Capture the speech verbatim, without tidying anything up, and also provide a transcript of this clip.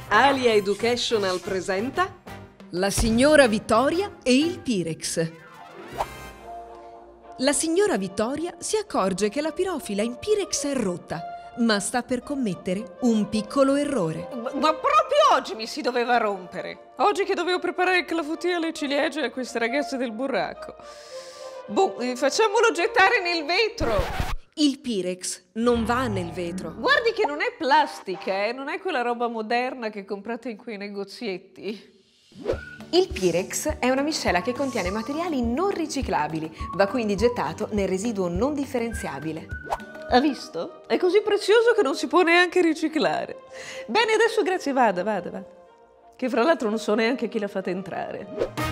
Alia Educational presenta La signora Vittoria e il Pirex. La signora Vittoria si accorge che la pirofila in Pirex è rotta, ma sta per commettere un piccolo errore. Ma, ma proprio oggi mi si doveva rompere. Oggi che dovevo preparare il clafoutis alle ciliegie a queste ragazze del burraco. Boh, eh, facciamolo gettare nel vetro. Il Pirex non va nel vetro. Guardi che non è plastica, eh? Non è quella roba moderna che comprate in quei negozietti. Il Pirex è una miscela che contiene materiali non riciclabili, va quindi gettato nel residuo non differenziabile. Ha visto? È così prezioso che non si può neanche riciclare. Bene, adesso grazie, vada, vada, vada. Che fra l'altro non so neanche chi l'ha fatta entrare.